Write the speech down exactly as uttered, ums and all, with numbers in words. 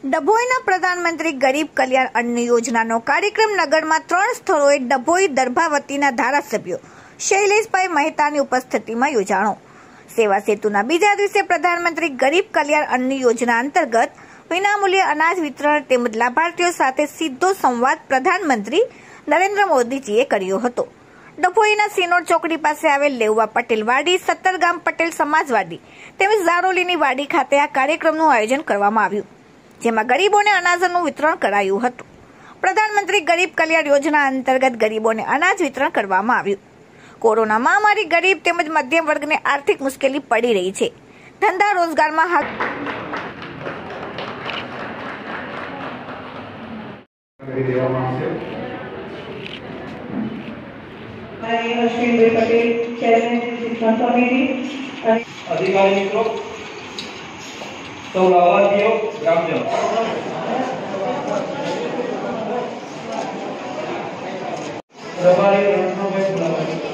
ડભોઈના પ્રધાનમંત્રી ગરીબ કલ્યાણ અન્ન યોજનાનો કાર્યક્રમ નગરમાં ત્રણ સ્થળોએ ડભોઈ દર્ભાવતીના ધારાસભ્યો શૈલેષભાઈ મહેતાની ઉપસ્થિતિમાં યોજાણો। સેવા સેતુના બીજા દિવસે પ્રધાનમંત્રી ગરીબ કલ્યાણ અન્ન યોજના અંતર્ગત વિનામૂલ્યે અનાજ વિતરણ તેમજ લાભાર્થીઓ સાથે સીધો સંવાદ પ્રધાનમંત્રી નરેન્દ્ર મોદીજીએ કર્યો હતો। ડભોઈના સિનોર ચોકડી પાસે આવેલ લેવા પટેલ વાડી, સત્તરગામ પટેલ સમાજવાડી તેમજ ઝારોલીની વાડી ખાતે આ કાર્યક્રમનું આયોજન કરવામાં આવ્યું, જેમાં ગરીબોને અનાજનું વિતરણ કરાયું હતું। પ્રધાનમંત્રી ગરીબ કલ્યાણ યોજના અંતર્ગત ગરીબોને અનાજ વિતરણ કરવામાં આવ્યું। કોરોના મહામારી ગરીબ તેમજ મધ્યમ વર્ગને આર્થિક મુશ્કેલી પડી રહી છે। ધંધા રોજગારમાં હાથ अधिकारी मित्रों, सौ लाभार्थियों, ग्रामजनों, रबारी रत्नों में